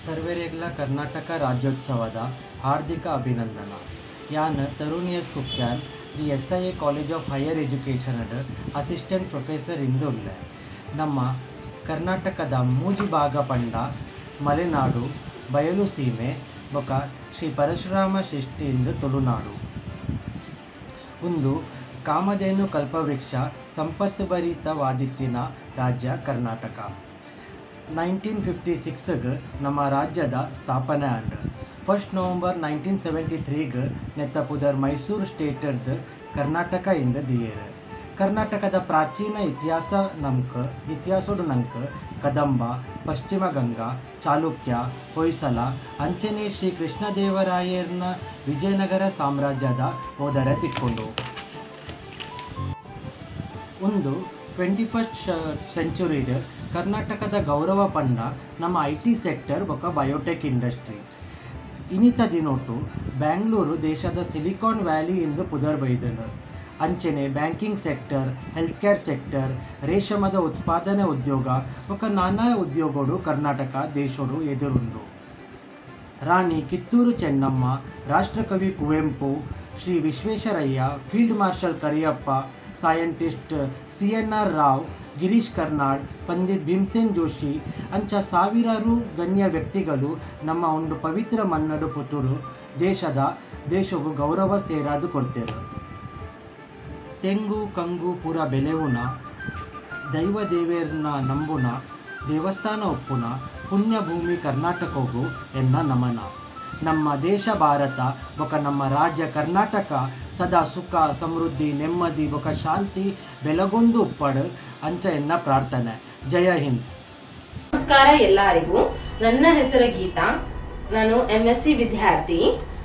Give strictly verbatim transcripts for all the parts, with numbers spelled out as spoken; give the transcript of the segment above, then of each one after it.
ಸರ್ವೇರೆಗ್ಲ ಕರ್ನಾಟಕ ರಾಜ್ಯೋತ್ಸವದ ಹಾರ್ದಿಕ ಅಭಿನಂದನ. ಯಾನ್ Tarun S Kukyan the S I A college of higher education assistant professor ಇಂದುಲ್ಲೆ. ನಮ್ಮ ಕರ್ನಾಟಕದ ಮೂಜಿ ಭಾಗ ಪಂಡ ಮಲೆನಾಡು, ಬಯಲು ಸೀಮೆ ಬೊಕ ಶ್ರೀ ಪರಶುರಾಮ ಶಿಷ್ಟಿಯಿಂದ ತುಳುನಾಡು. ಒಂದು ಕಾಮಧೇನು ಕಲ್ಪವೃಕ್ಷ ಸಂಪತ್ತು ಭರಿತವಾದಿತ್ತಿನ ರಾಜ್ಯ ಕರ್ನಾಟಕ. ನೈನ್ಟೀನ್ ಫಿಫ್ಟಿ ಸಿಕ್ಸ್ಗೆ ನಮ್ಮ ರಾಜ್ಯದ ಸ್ಥಾಪನೆ and first November nineteen seventy ತ್ರೀಗೆ ನೆತ್ತ ಪುದರ್ ಮೈಸೂರು ಸ್ಟೇಟದ ಕರ್ನಾಟಕ ಇಂದ ದಿಯೇರು. ಕರ್ನಾಟಕದ ಪ್ರಾಚೀನ ಇತಿಹಾಸ ನಮ್ಕ ಇತಿಹಾಸೋಡು ನಂಕ ಕದಂಬ, ಪಶ್ಚಿಮ ಗಂಗಾ, ಚಾಲುಕ್ಯ, ಹೊಯ್ಸಳ ಅಂಚನೆ ಶ್ರೀ ಕೃಷ್ಣದೇವರಾಯರ್ನ ವಿಜಯನಗರ ಸಾಮ್ರಾಜ್ಯದ ಹೋದರೆ ತಿಕ್ಕೊಂಡು. ಒಂದು ಟ್ವೆಂಟಿ ಫಸ್ಟ್ ಸೆಂಚುರಿಡ್ ಕರ್ನಾಟಕದ ಗೌರವ ಪಂಡ ನಮ್ಮ ಐ ಟಿ ಸೆಕ್ಟರ್ ಬೊಕ ಬಯೋಟೆಕ್ ಇಂಡಸ್ಟ್ರಿ. ಇನಿತ ದಿನೊಟ್ಟು ಬ್ಯಾಂಗ್ಳೂರು ದೇಶದ ಸಿಲಿಕಾನ್ ವ್ಯಾಲಿ ಇಂದ ಪುದರ್ ಬೈದನು. ಅಂಚನೆ banking sector, health care sector, ರೇಷಮದ ಉತ್ಪಾದನೆ ಉದ್ಯೋಗ ಬೊಕ ನಾನಾ ಉದ್ಯೋಗಗಳು ಕರ್ನಾಟಕ ದೇಶೋಡು ಎದುರುಂಡು. ರಾಣಿ ಕಿತ್ತೂರು ಚೆನ್ನಮ್ಮ, ರಾಷ್ಟ್ರಕವಿ Kuvempu, Shri Visvesvaraya, field marshal Cariappa, scientist C N R Rao, Girish Karnad, Pandit Bhimsen Joshi ಅಂಚ ಸಾವಿರಾರು ಗಣ್ಯ ವ್ಯಕ್ತಿಗಳು ನಮ್ಮ ಒಂದು ಪವಿತ್ರ ಮನ್ನಡು ಪುತ್ತೂರು ದೇಶದ ದೇಶವು ಗೌರವ ಸೇರಾದು ಕೊಡ್ತೇವೆ. ತೆಂಗು ಕಂಗು ಪೂರ ಬೆಲೆವುನ, ದೈವ ದೇವೇರ್ನ ನಂಬುನ, ದೇವಸ್ಥಾನ ಒಪ್ಪುನ, ಪುಣ್ಯಭೂಮಿ ಕರ್ನಾಟಕವು ಎನ್ನ ನಮನ. ನಮ್ಮ ದೇಶ ಭಾರತ ಬೊಕ ನಮ್ಮ ರಾಜ್ಯ ಕರ್ನಾಟಕ ಸದಾ ಸುಖ ಸಮೃದ್ಧಿ ನೆಮ್ಮದಿ ಬೊಕ ಶಾಂತಿ ಬೆಳಗೊಂದು ಉಪ್ಪಡು ಅಂಚ ಎನ್ನ ಪ್ರಾರ್ಥನೆ. ಜಯ ಹಿಂದ್. ನಮಸ್ಕಾರ ಎಲ್ಲರಿಗೂ. ನನ್ನ ಹೆಸರು ಗೀತಾ. ನಾನು ಎಂ ಎಸ್ ಸಿ ವಿದ್ಯಾರ್ಥಿ.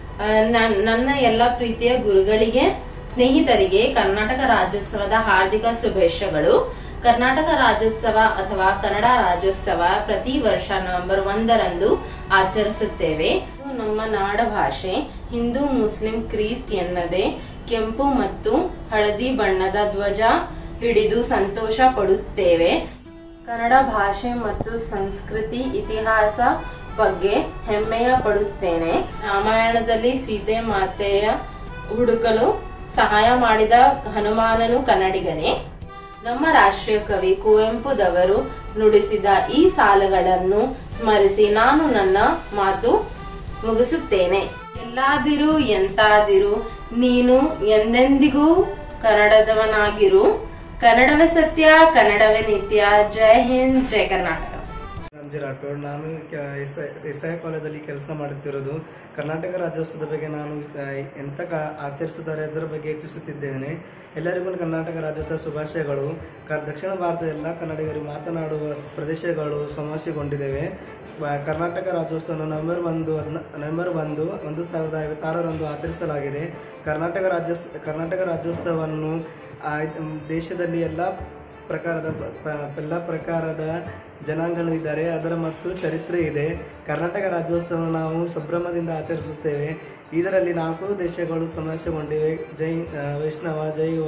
ನನ್ನ ಎಲ್ಲ ಪ್ರೀತಿಯ ಗುರುಗಳಿಗೆ, ಸ್ನೇಹಿತರಿಗೆ ಕರ್ನಾಟಕ ರಾಜ್ಯೋತ್ಸವದ ಹಾರ್ದಿಕ ಶುಭಾಶಯಗಳು. ಕರ್ನಾಟಕ ರಾಜ್ಯೋತ್ಸವ ಅಥವಾ ಕನ್ನಡ ರಾಜ್ಯೋತ್ಸವ ಪ್ರತಿ ವರ್ಷ ನವೆಂಬರ್ ಒಂದರಂದು ಆಚರಿಸುತ್ತೇವೆ. ನಮ್ಮ ನಾಡ ಭಾಷೆ ಹಿಂದೂ ಮುಸ್ಲಿಂ ಕ್ರಿಸ್ಟ್ ಎನ್ನದೆ ಕೆಂಪು ಮತ್ತು ಹಳದಿ ಬಣ್ಣದ ಧ್ವಜ ಹಿಡಿದು ಸಂತೋಷ ಪಡುತ್ತೇವೆ. ಕನ್ನಡ ಭಾಷೆ ಮತ್ತು ಸಂಸ್ಕೃತಿ ಇತಿಹಾಸ ಬಗ್ಗೆ ಹೆಮ್ಮೆಯ ಪಡುತ್ತೇನೆ. ರಾಮಾಯಣದಲ್ಲಿ ಸೀತೆ ಮಾತೆಯ ಹುಡುಕಲು ಸಹಾಯ ಮಾಡಿದ ಹನುಮಾನನು ಕನ್ನಡಿಗನೇ. ನಮ್ಮ ರಾಷ್ಟ್ರೀಯ ಕವಿ ಕುವೆಂಪುದವರು ನುಡಿಸಿದ ಈ ಸಾಲುಗಳನ್ನು ಸ್ಮರಿಸಿ ನಾನು ನನ್ನ ಮಾತು ಮುಗಿಸುತ್ತೇನೆ. ಎಲ್ಲಾದಿರು ಎಂತಾದಿರು ನೀನು ಎಂದೆಂದಿಗೂ ಕನ್ನಡದವನಾಗಿರು. ಕನ್ನಡವೇ ಸತ್ಯ, ಕನ್ನಡವೇ ನಿತ್ಯ. ಜೈ ಹಿಂದ್, ಜೈ ಕರ್ನಾಟಕ. ರಾಠೋಡ್. ನಾನು ಎಸ್ ಐ ಕಾಲೇಜಲ್ಲಿ ಕೆಲಸ ಮಾಡುತ್ತಿರೋದು. ಕರ್ನಾಟಕ ರಾಜ್ಯೋತ್ಸವದ ಬಗ್ಗೆ ನಾನು ಎಂತ ಆಚರಿಸುತ್ತಾರೆ ಅದರ ಬಗ್ಗೆ ಹೆಚ್ಚಿಸುತ್ತಿದ್ದೇನೆ. ಎಲ್ಲರಿಗೂ ಕರ್ನಾಟಕ ರಾಜ್ಯೋತ್ಸವ ಶುಭಾಶಯಗಳು. ದಕ್ಷಿಣ ಭಾರತದ ಎಲ್ಲ ಕನ್ನಡಿಗರು ಮಾತನಾಡುವ ಪ್ರದೇಶಗಳು ಸಮಾವೇಶಗೊಂಡಿದ್ದೇವೆ. ಕರ್ನಾಟಕ ರಾಜ್ಯೋತ್ಸವವನ್ನು ನವೆಂಬರ್ ಒಂದು ನವೆಂಬರ್ ಒಂದು ಒಂದು ಸಾವಿರದ ಐವತ್ತಾರರಂದು ಆಚರಿಸಲಾಗಿದೆ. ಕರ್ನಾಟಕ ರಾಜ್ಯ ಕರ್ನಾಟಕ ರಾಜ್ಯೋತ್ಸವವನ್ನು ದೇಶದಲ್ಲಿ ಎಲ್ಲ ಪ್ರಕಾರದ ಎಲ್ಲ ಪ್ರಕಾರದ ಜನಾಂಗಗಳು ಇದ್ದಾರೆ. ಅದರ ಮತ್ತು ಚರಿತ್ರೆ ಇದೆ. ಕರ್ನಾಟಕ ರಾಜ್ಯೋತ್ಸವವನ್ನು ನಾವು ಸಂಭ್ರಮದಿಂದ ಆಚರಿಸುತ್ತೇವೆ. ಇದರಲ್ಲಿ ನಾಲ್ಕು ದೇಶಗಳು ಸಮಾವೇಶಗೊಂಡಿವೆ. ಜೈ ವೈಷ್ಣವ, ಜೈವ,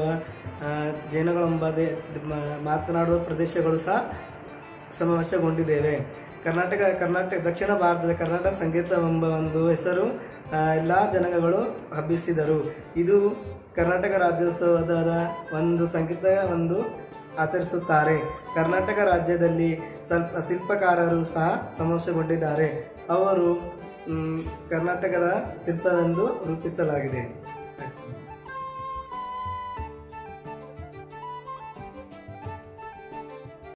ಜೈನಗಳೆಂಬ ಮಾತನಾಡುವ ಪ್ರದೇಶಗಳು ಸಹ ಸಮಾವೇಶಗೊಂಡಿದ್ದೇವೆ. ಕರ್ನಾಟಕ ಕರ್ನಾಟಕ ದಕ್ಷಿಣ ಭಾರತದ ಕರ್ನಾಟಕ ಸಂಗೀತ ಎಂಬ ಒಂದು ಹೆಸರು ಎಲ್ಲ ಜನಾಂಗಗಳು ಹಬ್ಬಿಸಿದರು. ಇದು ಕರ್ನಾಟಕ ರಾಜ್ಯೋತ್ಸವದ ಒಂದು ಸಂಗೀತ ಒಂದು ಆಚರಿಸುತ್ತಾರೆ. ಕರ್ನಾಟಕ ರಾಜ್ಯದಲ್ಲಿ ಸ್ವಲ್ಪ ಶಿಲ್ಪಕಾರರು ಸಹ ಸಮಾವೇಶಗೊಂಡಿದ್ದಾರೆ. ಅವರು ಕರ್ನಾಟಕದ ಶಿಲ್ಪವೆಂದು ರೂಪಿಸಲಾಗಿದೆ.